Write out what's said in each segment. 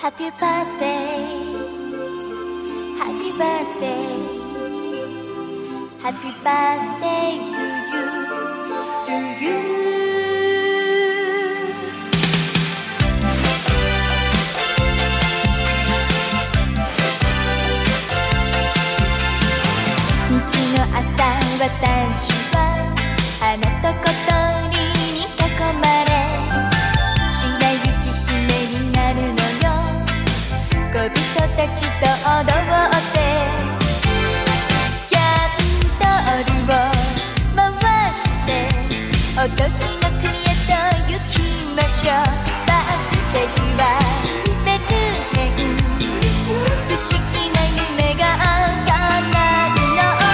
Happy birthday, happy birthday, happy birthday to you, to you. 日の朝私はあなた小鳥に囲まれ白雪姫になるのよ小人たちと踊ってキャンドルを回しておとぎの国へと行きましょうバースデーはメルヘン不思議な夢が叶う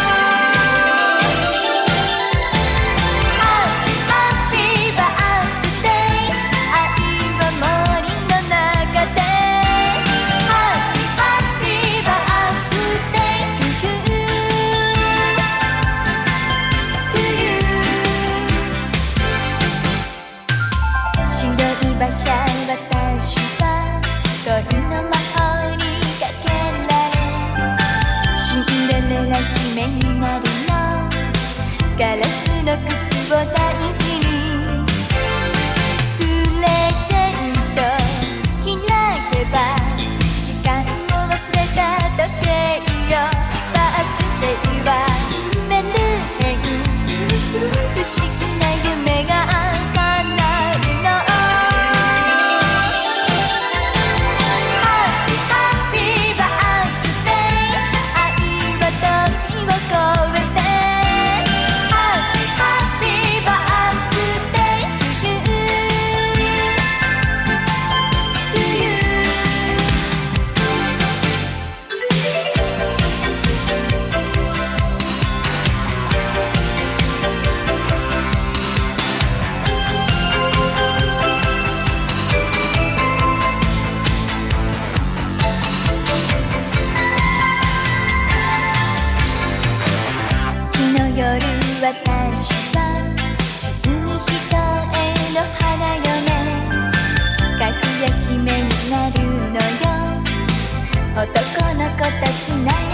馬車私は恋の魔法にかけられシンデレラ姫になるのガラスの靴を大事にプレゼント開けば時間を忘れた時計よバースデーはメルヘン不思議な夢が叶うの私は12人への花嫁かぐや姫になるのよ男の子たち悩